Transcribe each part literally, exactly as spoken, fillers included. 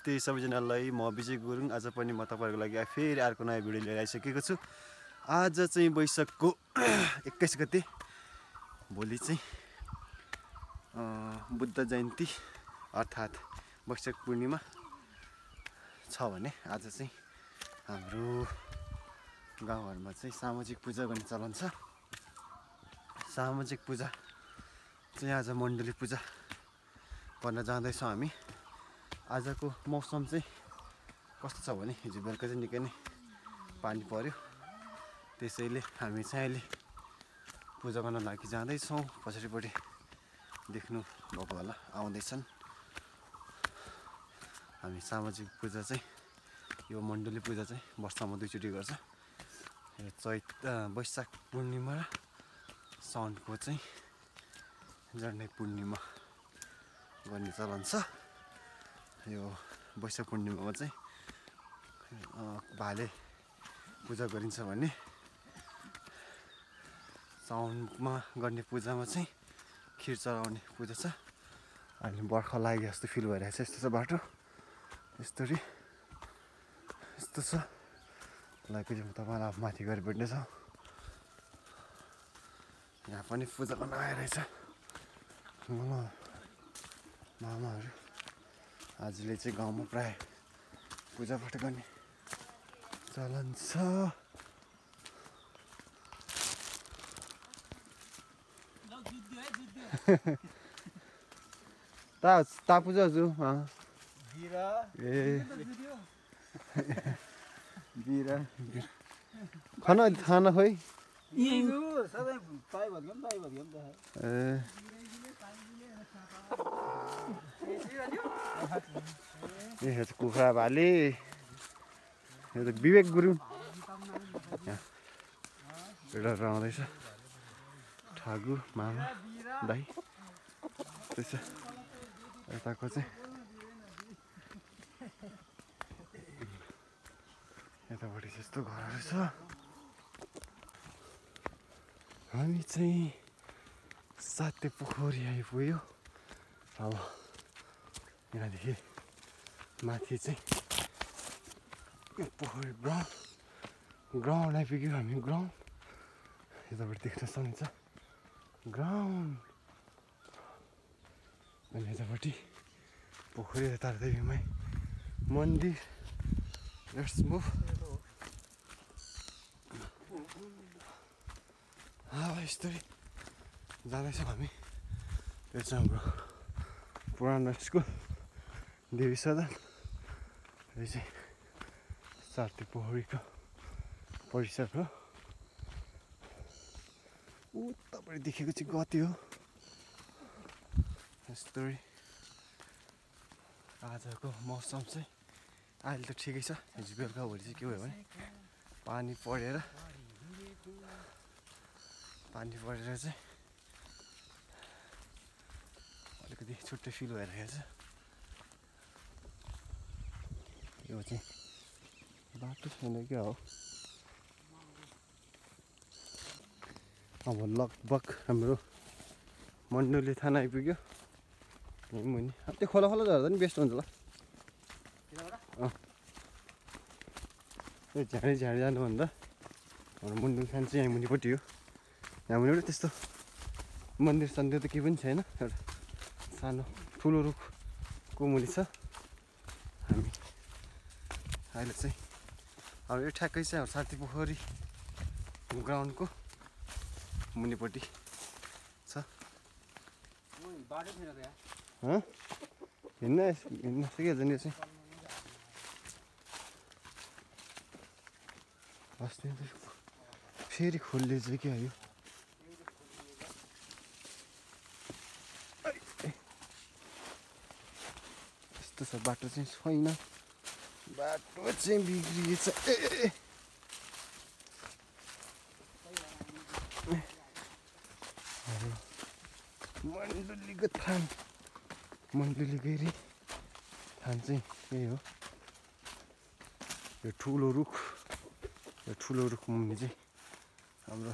नमस्ते सबैजनालाई, म विजय गुरुङ। आज पनि म तपाईँहरूको लागि फेरि अर्को नयाँ भिडियो लिएर आइसकेको छु। आज चाहिँ वैशाखको एक्काइस गते, भोलि चाहिँ बुद्ध जयन्ती अर्थात् वैशाख पूर्णिमा छ भने आज चाहिँ हाम्रो गाउँहरूमा चाहिँ सामाजिक पूजा गर्ने चलन छ। सामाजिक पूजा चाहिँ आज मण्डली पूजा गर्न जाँदैछौँ हामी। आजको मौसम चाहिँ कस्तो छ भने हिजो बेलुका चाहिँ निकै नै पानी पर्यो, त्यसैले हामी चाहिँ अहिले पूजा गर्न लागि जाँदैछौँ। पछाडिपट्टि देख्नु भएको होला आउँदैछन्। हामी सामाजिक पूजा चाहिँ यो मण्डली पूजा चाहिँ वर्षमा दुईचोटि गर्छ। यो चैत वैशाख पूर्णिमा र साउनको चाहिँ जर्ने पूर्णिमा गर्ने चलन छ। यो वैशाख पूर्णिमामा चाहिँ भाले पूजा गरिन्छ भने साउनमा गर्ने पूजामा चाहिँ खिर चढाउने पूजा छ। अहिले बर्खा लागे जस्तो फिल भइरहेछ। यस्तो छ बाटो, यस्तरी यस्तो छ। लागि म तपाईँलाई अब माथि गएर भेट्नेछ। यहाँ पनि पूजा गर्न आइरहेछ मामाहरू। आजले चाहिँ गाउँमा प्राय पूजापाठ गर्ने चलन छ। ता ता पूजा हजुर ए बिरा खाना खाना खोइ ए ए कुखुरा भाले यो त विवेक गुरुङ एउटा रहँदैछ। ठागु मामा दाई त्यसो यताको चाहिँ यतापट्टि त्यस्तो घरहरू छ। हामी चाहिँ साते पोखरी आइपुग्यो। अब यहाँदेखि माथि चाहिँ पोखरी ग्राउन्ड ग्राउन्ड आइपुग्यो। हामी ग्राउन्ड यतापट्टि देख्न सक्नुहुन्छ ग्राउन्ड, अनि यतापट्टि पोखरी तारादेवी माई मन्दिर। Let's move. अब यस्तरी जाँदैछौँ हामी। यो चाहिँ हाम्रो पुरानो स्कुल देवी सदन। यो चाहिँ साते पोखरीको परिसर हो। उतापट्टि देखेको चाहिँ गति हो। यस्तरी आजको मौसम चाहिँ अहिले त ठिकै छ। हिजो बेलुका भोलि चाहिँ के भयो भने पानी परेर पानी परेर चाहिँ अलिकति छुट्टै फिल भइरहेको छ। यो चाहिँ बाटो छैन क्या हो। अब लगभग हाम्रो मण्डली थाना आइपुग्यो। मुनि त्यो खोला खोला झर्दा नि बेस्ट हुन्छ होला। अँ त्यो झाडी झाडी जानुभन्दा हाम्रो मण्डली थाना चाहिँ यहाँ मुनिपट्टि हो। यहाँ मुनिपट्टि त्यस्तो मन्दिर सन्दिर त केही पनि छैन। एउटा सानो ठुलो रुखको मुनि छ। हामी अहिले चाहिँ अब यो ठ्याक्कै चाहिँ हाम्रो साते पोखरी ग्राउन्डको मुनिपट्टि छ। हिँड्न हिँड्न सकिहाल्छ नि यो चाहिँ। अस्ति फेरि खोल्ले चाहिँ क्या यो। यस्तो छ बाटो चाहिँ छैन। बाटो चाहिँ बिग्रिएछ। ए मण्डलीको थान मण्डली गैरी थान चाहिँ यही हो। यो ठुलो रुख यो ठुलो रुख मुनि चाहिँ हाम्रो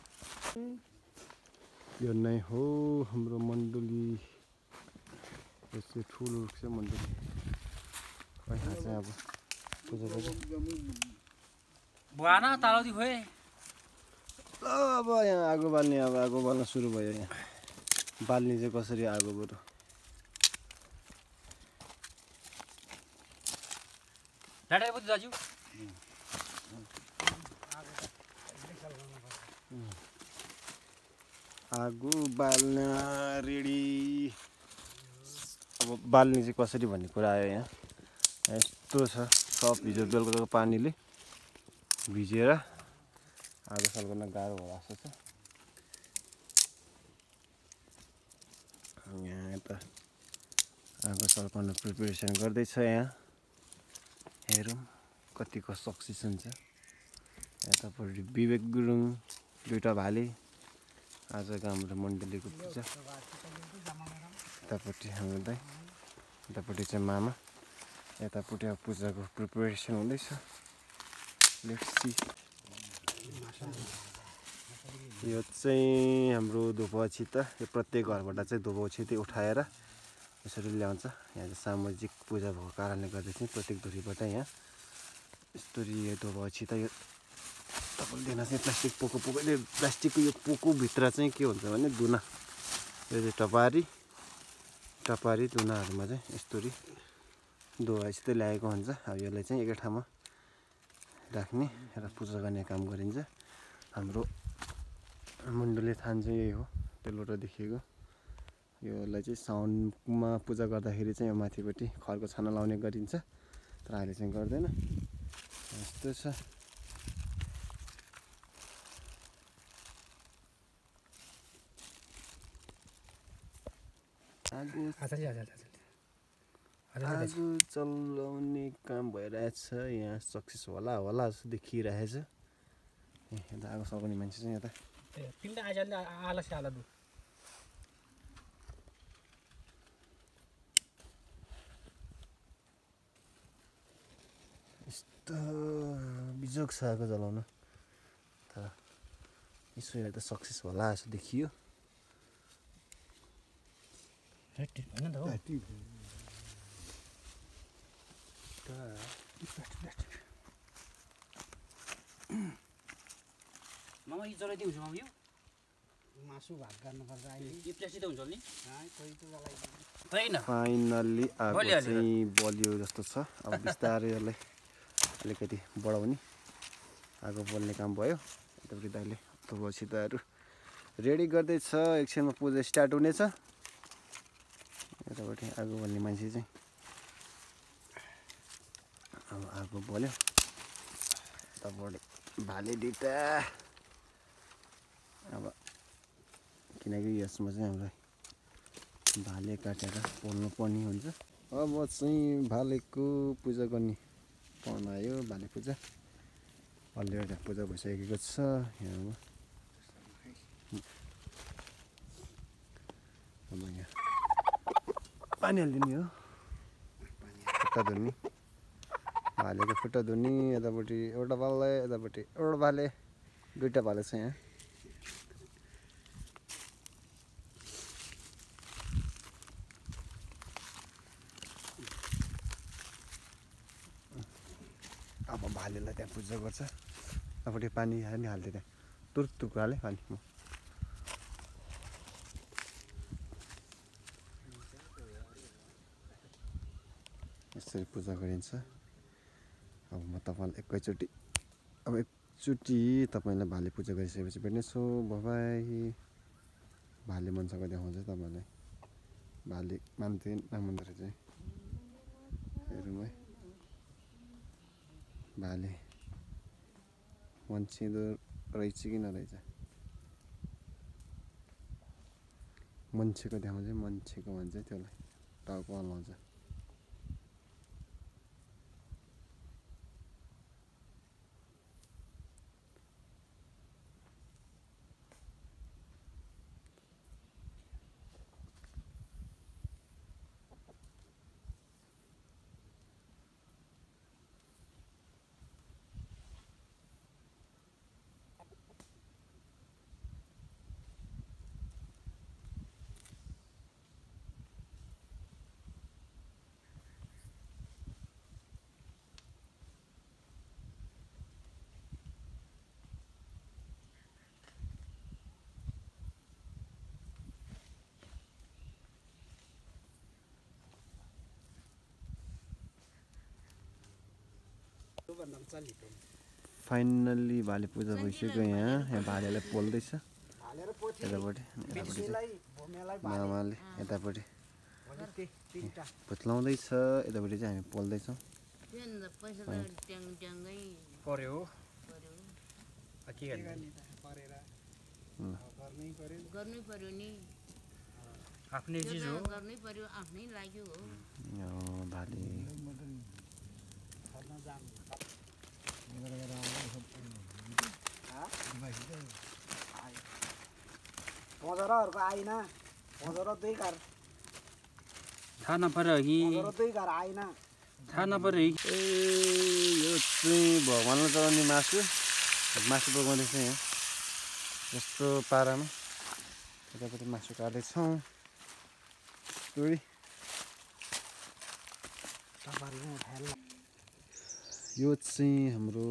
यो नै हो हाम्रो मण्डली यस्तो ठुलो रुख छ मन्दिर यहाँ चाहिँ अब पूजा गर्छ बुहाना तालौती खोए ल अब यहाँ आगो बाल्ने अब आगो बाल्न सुरु भयो यहाँ बाल्ने चाहिँ कसरी आगो बरु डाडा पो दाजु आगो बाल्न रेडी अब बाल्ने चाहिँ कसरी भन्ने कुरा आयो यहाँ यस्तो छ सब हिजो बेलुकाको पानीले भिजेर आगो सल्काउन गाह्रो भयो जस्तो छ यहाँ यता आगो सल्काउन प्रिपेरेसन गर्दैछ यहाँ हेरौँ कतिको सक्सेस हुन्छ यतापट्टि विवेक गुरुङ दुईवटा भाले आजको हाम्रो मण्डलीको पूजा यतापट्टि हाम्रो दाइ यतापट्टि चाहिँ मामा यतापट्टि अब पूजाको प्रिपेरेसन हुँदैछ लेट्स सी यो चाहिँ हाम्रो धुपो अक्षिता यो प्रत्येक घरबाट चाहिँ धुपो अक्षिता उठाएर यसरी ल्याउँछ यहाँ चाहिँ सामाजिक पूजा भएको कारणले गर्दा चाहिँ प्रत्येक धुरीबाट यहाँ यस्तरी यो धुपो अक्षिता यो तपाईँले देख्न चाहिँ प्लास्टिक पोको पोकोले प्लास्टिकको यो पोकोभित्र चाहिँ के हुन्छ भने धुना यो चाहिँ टपारी टपारी धुनाहरूमा चाहिँ यस्तरी धुवा यस्तै ल्याएको हुन्छ अब यसलाई चाहिँ एकै ठाउँमा राख्ने र पूजा गर्ने काम गरिन्छ हाम्रो मण्डली थान चाहिँ यही हो तेलबाट देखिएको योलाई चाहिँ साउनमा पूजा गर्दाखेरि चाहिँ यो माथिपट्टि खरको छाना लाउने गरिन्छ तर अहिले चाहिँ गर्दैन यस्तो छ आगो आगो चलाउने काम भइरहेछ यहाँ सक्सेस होला होला जस्तो देखिरहेछ यता आगो सल्काउने मान्छे चाहिँ यता तिनवटा आइजले आला से आला दु यस्तो बिजोग छ आगो जलाउन तर यसो हेर्दा त सक्सेस होला जस्तो देखियो मामा यो जलाइदिए हुन्छ मामा यो मासु भात गर्नुपर्छ अहिले यो प्लास्टिक त हुन्छ नि कोही त जलाइदिन्छ होइन फाइनल्ली आगो चाहिँ बलियो जस्तो छ अब बिस्तारै यसलाई अलिकति बढाउने आगो बल्ने काम भयो यतापट्टि दाइले धुपो अक्षिताहरू रेडी गर्दैछ एकछिनमा पूजा स्टार्ट हुनेछ यतापट्टि आगो बल्ने मान्छे चाहिँ अब आगो बल्यो यतापट्टि भाले दुइटा अब किनकि यसमा चाहिँ हामीलाई भाले काटेर पोल्नु पर्ने हुन्छ अब चाहिँ भालेको पूजा गर्ने पाउन आयो भाले पूजा अलरेडी पूजा भइसकेको छ यहाँ अब यहाँ पानी हालिदिने हो खुट्टा धुने भालेको खुट्टा धुने यतापट्टि एउटा भाले यतापट्टि एउटा भाले दुईवटा भाले छ यहाँ अब भालेलाई त्यहाँ पूजा गर्छ यतापट्टि पानी हाल्ने हाल्थेँ त्यहाँ तुर्क तुर्क हालेँ पानी म यसरी पूजा गरिन्छ अब म तपाईँलाई एकैचोटि अब एकचोटि तपाईँलाई भाले पूजा गरिसकेपछि भेट्नेछु बाबाई भाले मन्छको देखाउँछ तपाईँलाई भाले मान्थे नमान्दो रहेछ हेरौँ है भाले मन्छिँदो रहेछ कि नरहेछ मन्छेको देखाउँछ मन्छेको भन्छ त्यसलाई टाउको हल्लाउँछ भन्दा पनि चलितो फाइनल्ली भाले पूजा भइसक्यो यहाँ यहाँ भालेलाई पोल्दैछ हालेर पोथी यतापट्टि यतापट्टि चाहिँ बिर्सेलाई भूमिलाई मामाले यतापट्टि भने त्यही तिनवटा भुत्लाउँदैछ यतापट्टि चाहिँ हामी पोल्दैछौँ पैसा त ट्याङ ट्याङ्गै पर्यो हो पर्यो आ, के गर्ने गर्ने त परेर ल। अब गर्नै पर्यो गर्नै पर्यो नि आफ्नै त्यो चिज त हो गर्नै पर्यो आफ्नै लाग्यो हो यो भाले खर्न जानु पन्ध्रहरूको आइन पन्ध्र दुई घर थाहा नपऱ्यो कि पन्ध्र दुई घर आइन थाहा नपऱ्यो कि ए यो चाहिँ भगवान्लाई चढाउने मासु मासु पकाउँदैछ यहाँ यस्तो पारामा यतापट्टि मासु काट्दैछौँ टोरी तपाईँहरू उठाएर यो चाहिँ हाम्रो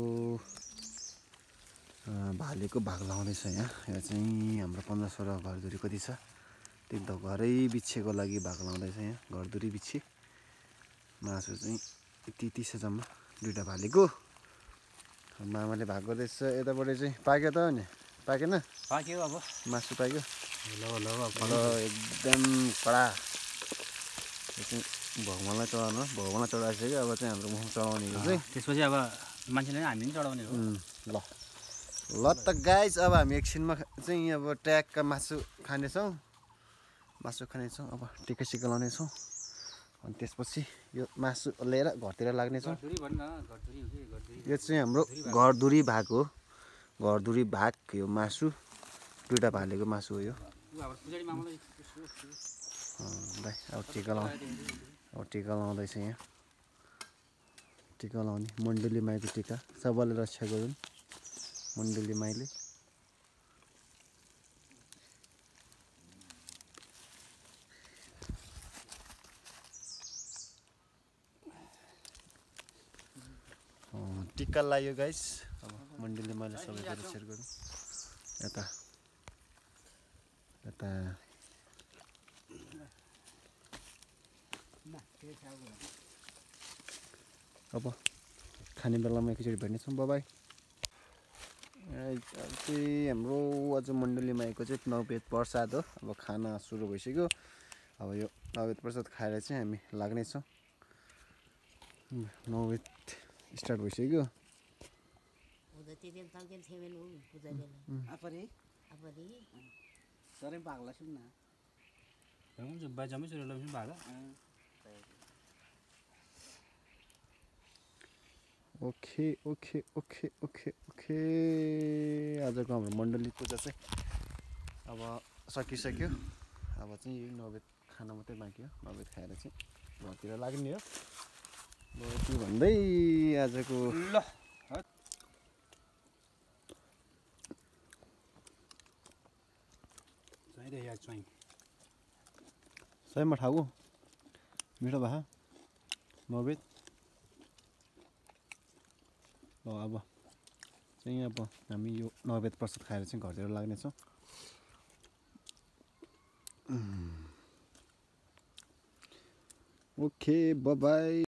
अ, भालेको भाग लाउँदैछ यहाँ यहाँ चाहिँ हाम्रो पन्ध्र सोह्र घरधुरी कति छ त्यो त घरै बिछेको लागि भाग लाउँदैछ यहाँ घरधुरी बिछे मासु चाहिँ यति यति छ जम्मा दुइटा भालेको मामाले भाग गर्दैछ यतापट्टि चाहिँ पाक्यो त नि पाकेन पाक्यो अब मासु पाक्यो ल ल ल एकदम कडा यो चाहिँ भगवान्लाई चढाउनु भगवान्लाई चढाइसक्यो अब चाहिँ हाम्रो मुख चढाउने हो चाहिँ त्यसपछि अब मान्छेले हामी पनि चढाउने हो उम्, ल ल त गाइज अब हामी एकछिनमा चाहिँ अब ट्यागका मासु खानेछौँ मासु खानेछौँ अब टिका सिका लाउनेछौँ अनि त्यसपछि यो मासु लिएर घरतिर लाग्नेछौँ घरधुरी भन् न घरधुरी हो कि घरधुरी यो चाहिँ हाम्रो घरधुरी भाग हो घरधुरी भाग यो मासु दुइटा भालेको मासु हो यो ऊ अब पुजारी मामालाई अँ, दाइ अब टिका लाउ अब टिका लाउँदैछ यहाँ टिका लाउने मण्डली माईको टिका सबैले रक्षा गरून् मण्डली माईले अँ, टिका लाग्यो गाइस अब मण्डली माईले सबैको रक्षा गरौँ यता यता अब खाने बेलामा एकैचोटि भेट्नेछौँ बाबाई चाहिँ हाम्रो आज मण्डली माईको चाहिँ नैवेद्य प्रसाद हो अब खाना सुरु भइसक्यो अब यो नैवेद्य प्रसाद खाएर चाहिँ हामी लाग्नेछौँ नैवेद्य स्टार्ट भइसक्यो उता त्यति तल्केल थियो ऊ पुजारीलाई आफरी आफरी सरै पाग्ला सुन न हुन्छ बाई जम्मै सुरु पनि भाग okay okay okay okay okay आजको हाम्रो मण्डली पूजा चाहिँ अब सकिसक्यो अब चाहिँ यही नैवेद्य खाना मात्रै बाँकी हो नैवेद्य खाएर चाहिँ घरतिर लाग्ने हो ल यति भन्दै आजको ल चाहिँदै यार चाहिँ सयमा ठाउँ मिठो भए नैवेद्य ल अब चाहिँ अब हामी यो नैवेद्य प्रसाद खाएर चाहिँ घरतिर लाग्नेछौँ ओके बाई